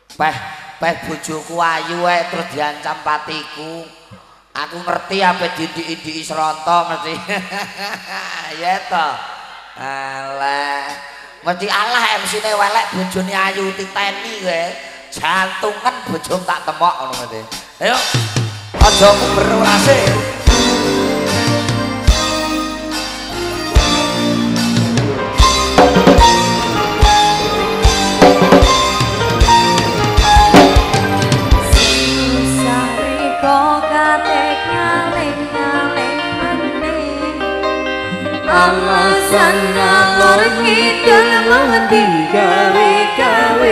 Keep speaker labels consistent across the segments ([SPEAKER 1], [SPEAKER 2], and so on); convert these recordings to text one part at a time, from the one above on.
[SPEAKER 1] Peh bojoku ayu terus diancam patiku. Aku ngerti apa didik-diki seronto mesti. Ya to. Alah. Mesti Allah MC-ne welek bojone ayu titeni kowe. Jantungan bojom tak temok ngono mesti. Ayo. Aja berorase.
[SPEAKER 2] Alasan ngalor ngidul mati gawe-gawe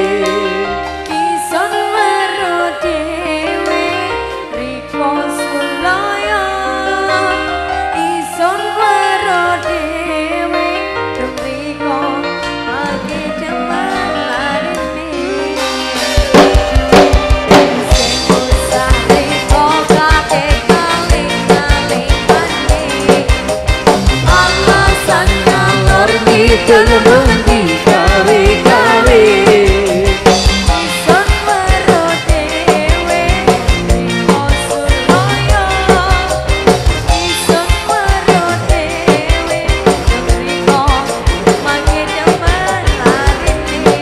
[SPEAKER 2] ison weru dhewe riko sulaya ison weru dhewe riko age demen larene sing usah riko kate Kidul mati gawe-gawe ison weru dhewe riko sulaya ison weru dhewe riko mangke demen larene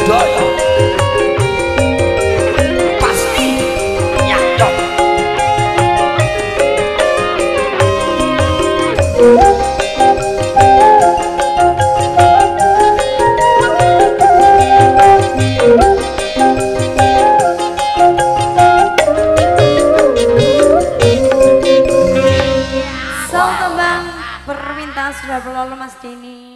[SPEAKER 1] budaya pasti nyantol.
[SPEAKER 2] Song tembang permintaan sudah berlalu Mas Denny.